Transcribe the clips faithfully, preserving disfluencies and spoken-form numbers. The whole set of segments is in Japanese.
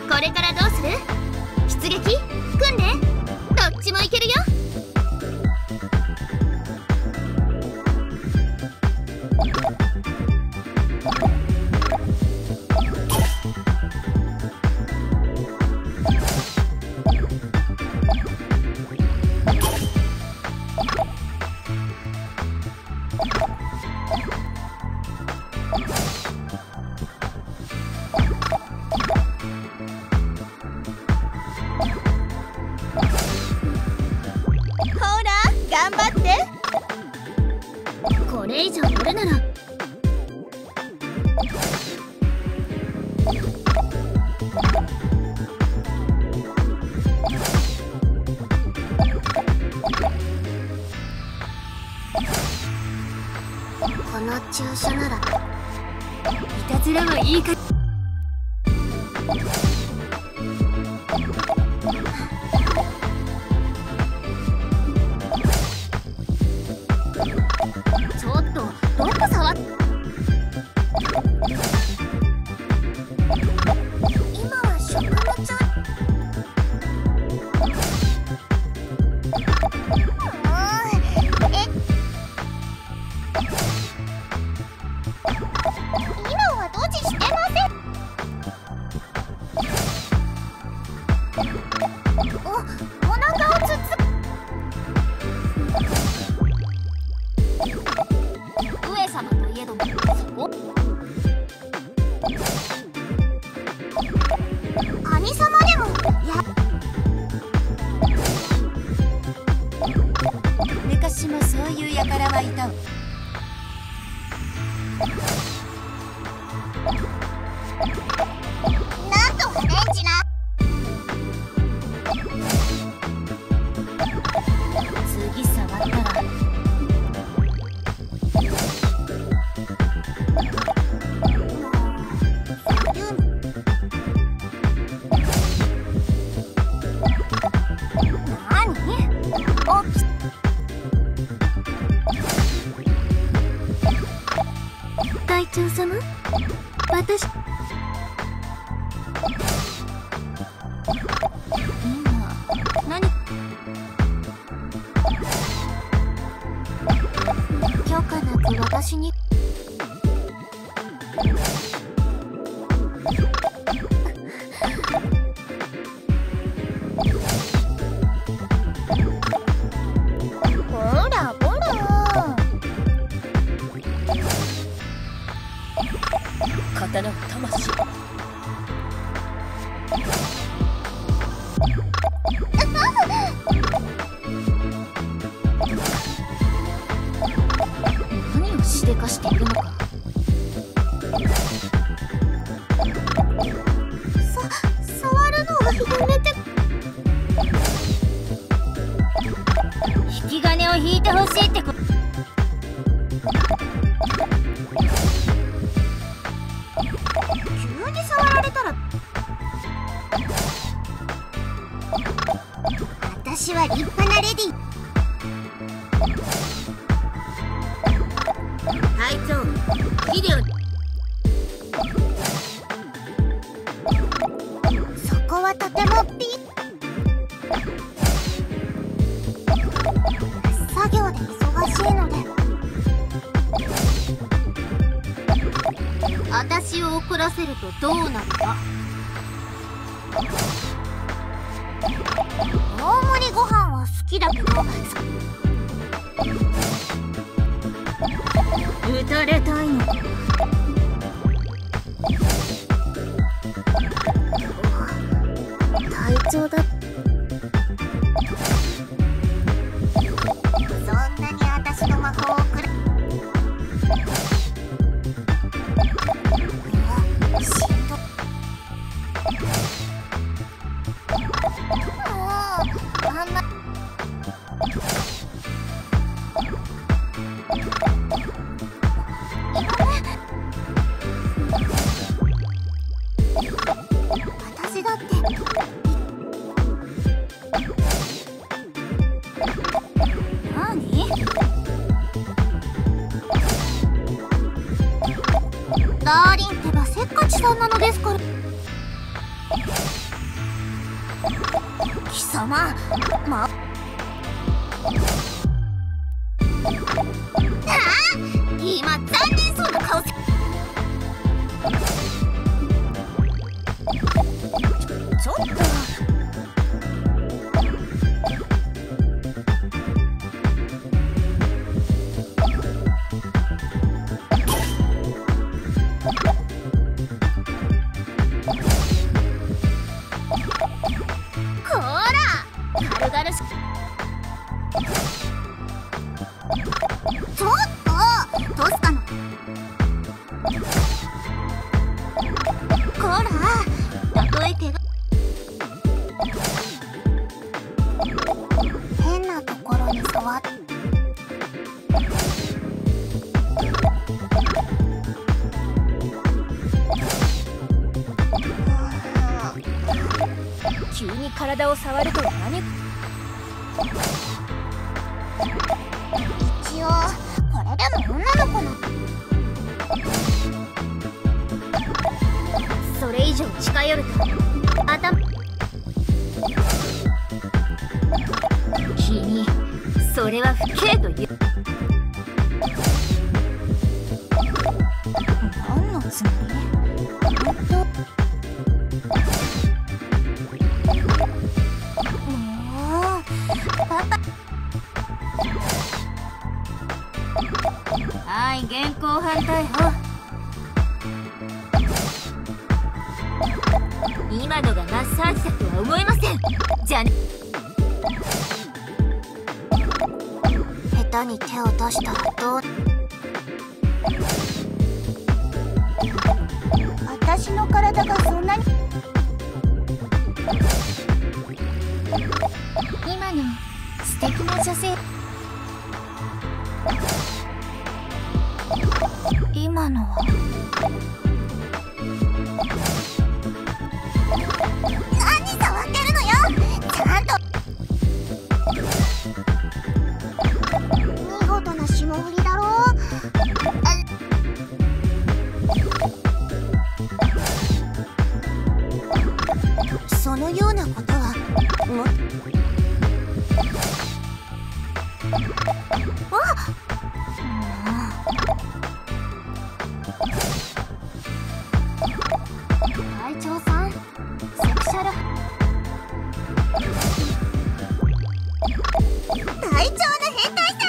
これからどうする？出撃？訓練？どっちもいけるよ。 頑張って。 これ以上やるならこの注射ならいたずらはいいか。ちょっとどこ触っ今は食物え今はドジしてません。お、お腹をつつ上様といえどもそこ兄様でもや昔もそういう輩はいたわ。 なんとレンジな。次触ったら隊長様、私今何許可なく私にほらほら刀は魂。 何をしでかしているのか。さ、触るのはやめて。引き金を引いてほしいってこと。急に触られたら私は立派なレディー。 隊長、ヒデオ。 そこはとてもピ作業で忙しいので私を怒らせるとどうなるか。大盛りご飯は好きだけど打たれたいの。隊長だ。そんなに私の魔法をくれ。しんど。もうあんま私だって貴様、まああ、今残念そうな顔せ。ちょっとこら軽々しく。ちょっとトスカのこら、たとえ怪我変なところに触って。 急に体を触るとは何。 一応これでも女の子の。それ以上近寄ると頭。 君、それは不敬という。 何のつもり？ほんともうパパ。 はい、現行犯逮捕。今のがマッサージだとは思えません。じゃあね。 下手に手を出したらどう？私の体がそんなに。今の素敵な女性。今のは何触ってるのよ。ちゃんと。見事な霜降りだろう。そのようなことはもっあっ、隊長さん、セクシャル隊長の変態さ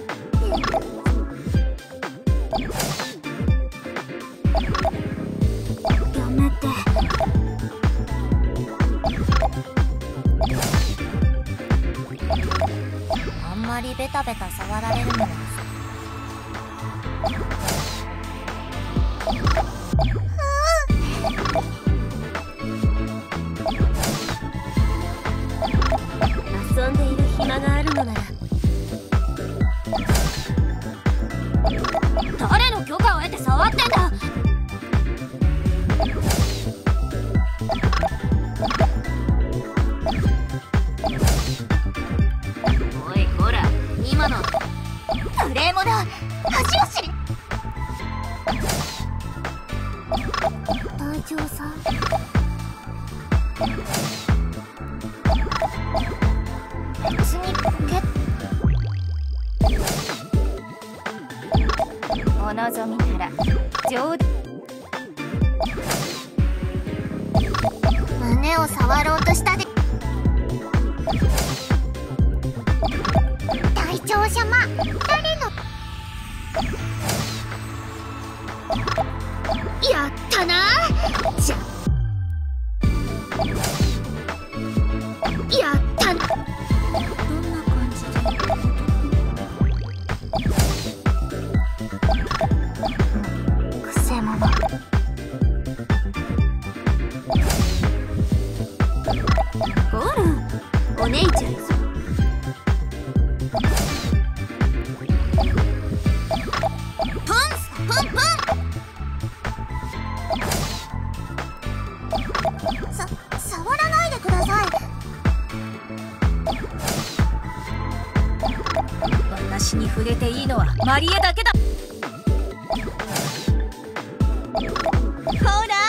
ん。やめて。あんまりベタベタ触られるのは。 遊んでいる暇があるのなら。誰の許可を得て触ってんだ。おいこら、今のクレームだ。恥を知り。隊長さん、別にポケット。 お望みなら冗談。 胸を触ろうとしたで。隊長様、誰の。やったな。じゃやったな。どんな感じで。くせ者。 ほら、お姉ちゃん。 さ、触らないでください。 私に触れていいのはマリエだけだ。ほら